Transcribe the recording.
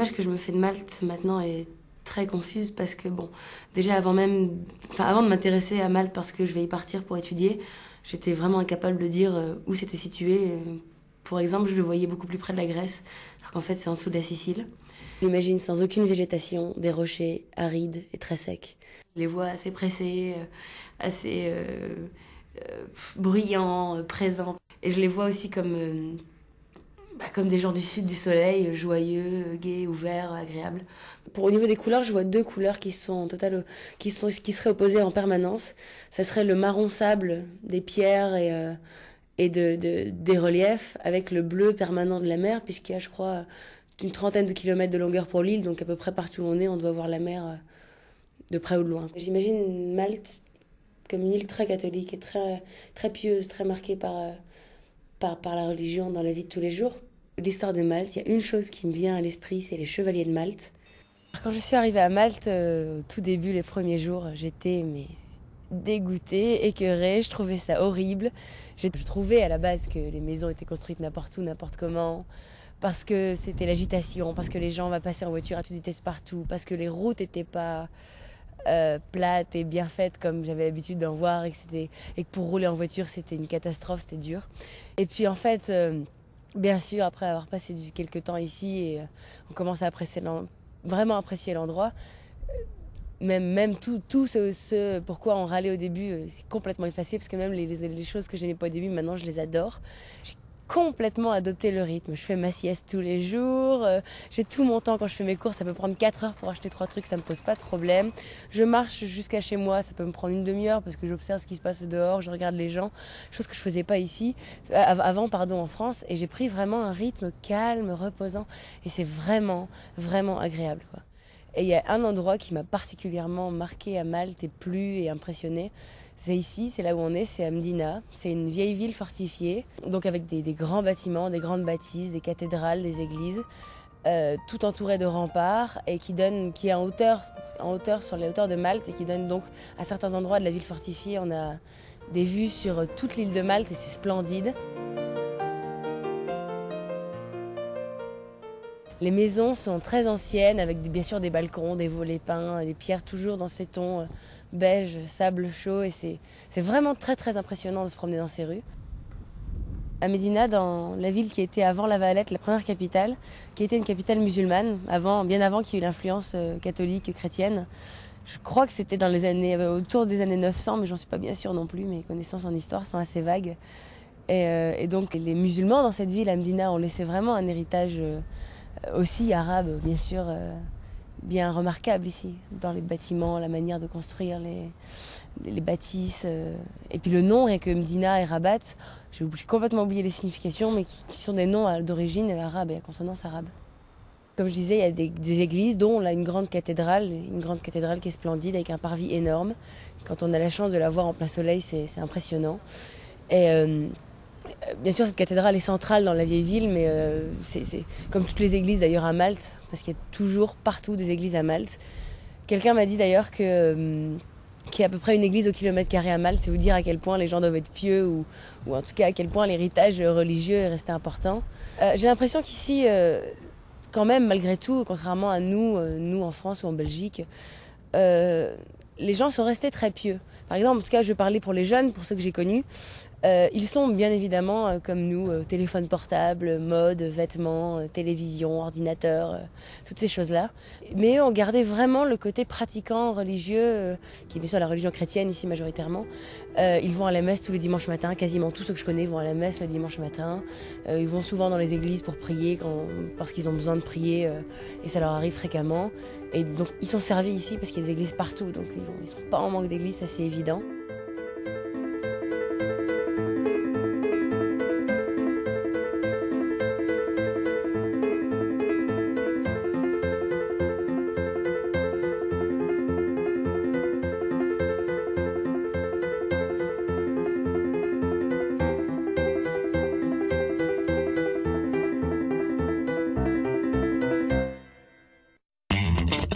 L'image que je me fais de Malte maintenant est très confuse parce que, bon, déjà avant de m'intéresser à Malte parce que je vais y partir pour étudier, j'étais vraiment incapable de dire où c'était situé. Pour exemple, je le voyais beaucoup plus près de la Grèce, alors qu'en fait c'est en dessous de la Sicile. J'imagine sans aucune végétation, des rochers arides et très secs. Je les vois assez pressés, assez bruyants, présents. Et je les vois aussi comme des gens du sud du soleil, joyeux, gais, ouverts, agréables. Au niveau des couleurs, je vois deux couleurs qui seraient opposées en permanence. Ça serait le marron sable des pierres et des reliefs, avec le bleu permanent de la mer, puisqu'il y a, je crois, une trentaine de kilomètres de longueur pour l'île, donc à peu près partout où on est, on doit voir la mer de près ou de loin. J'imagine Malte comme une île très catholique et très pieuse, très marquée par la religion dans la vie de tous les jours. L'histoire de Malte, il y a une chose qui me vient à l'esprit, c'est les chevaliers de Malte. Quand je suis arrivée à Malte, au tout début, les premiers jours, j'étais dégoûtée, écœurée, je trouvais ça horrible. Je trouvais à la base que les maisons étaient construites n'importe où, n'importe comment, parce que c'était l'agitation, parce que les gens passaient en voiture à toute vitesse partout, parce que les routes n'étaient pas plates et bien faites comme j'avais l'habitude d'en voir, et que pour rouler en voiture c'était une catastrophe, c'était dur. Et puis en fait, bien sûr, après avoir passé quelques temps ici, et on commence à vraiment apprécier l'endroit. Même tout ce pourquoi on râlait au début, c'est complètement effacé, parce que même les choses que je n'aimais pas au début, maintenant je les adore. J'ai complètement adopté le rythme. Je fais ma sieste tous les jours, j'ai tout mon temps quand je fais mes courses, ça peut prendre 4 heures pour acheter 3 trucs, ça me pose pas de problème. Je marche jusqu'à chez moi, ça peut me prendre une demi-heure parce que j'observe ce qui se passe dehors, je regarde les gens, chose que je faisais pas ici, avant en France, et j'ai pris vraiment un rythme calme, reposant, et c'est vraiment, vraiment agréable, quoi. Et il y a un endroit qui m'a particulièrement marqué à Malte et plu et impressionné. C'est ici, c'est là où on est, c'est à Mdina. C'est une vieille ville fortifiée, donc avec des grands bâtiments, des grandes bâtisses, des cathédrales, des églises, tout entouré de remparts, et qui est en hauteur sur les hauteurs de Malte, et qui donne donc à certains endroits de la ville fortifiée, on a des vues sur toute l'île de Malte, et c'est splendide. Les maisons sont très anciennes, avec bien sûr des balcons, des volets peints, des pierres toujours dans ces tons beige, sable chaud, et c'est vraiment très très impressionnant de se promener dans ces rues. À Médina, dans la ville qui était avant La Valette, la première capitale, qui était une capitale musulmane, bien avant qu'il y ait eu l'influence catholique, chrétienne. Je crois que c'était autour des années 900, mais j'en suis pas bien sûre non plus, mes connaissances en histoire sont assez vagues. Et donc les musulmans dans cette ville, à Médina, ont laissé vraiment un héritage aussi arabe, bien sûr, bien remarquable ici, dans les bâtiments, la manière de construire les bâtisses. Et puis le nom, rien que Mdina et Rabat, j'ai complètement oublié les significations, mais qui sont des noms d'origine arabe et à consonance arabe. Comme je disais, il y a des églises, dont là, une grande cathédrale qui est splendide, avec un parvis énorme. Quand on a la chance de la voir en plein soleil, c'est impressionnant. Et bien sûr, cette cathédrale est centrale dans la vieille ville, mais c'est comme toutes les églises d'ailleurs à Malte, parce qu'il y a toujours partout des églises à Malte. Quelqu'un m'a dit d'ailleurs qu'il y a à peu près une église au kilomètre carré à Malte. C'est vous dire à quel point les gens doivent être pieux, ou en tout cas à quel point l'héritage religieux est resté important. J'ai l'impression qu'ici, quand même, malgré tout, contrairement à nous en France ou en Belgique, les gens sont restés très pieux. Par exemple, en tout cas, je vais parler pour les jeunes, pour ceux que j'ai connus. Ils sont bien évidemment comme nous, téléphone portable, mode, vêtements, télévision, ordinateur, toutes ces choses-là. Mais on gardait vraiment le côté pratiquant religieux, qui est bien sûr la religion chrétienne ici majoritairement. Ils vont à la messe tous les dimanches matins, quasiment tous ceux que je connais vont à la messe le dimanche matin. Ils vont souvent dans les églises pour prier parce qu'ils ont besoin de prier, et ça leur arrive fréquemment. Et donc ils sont servis ici parce qu'il y a des églises partout, donc ils sont pas en manque d'églises, ça c'est évident.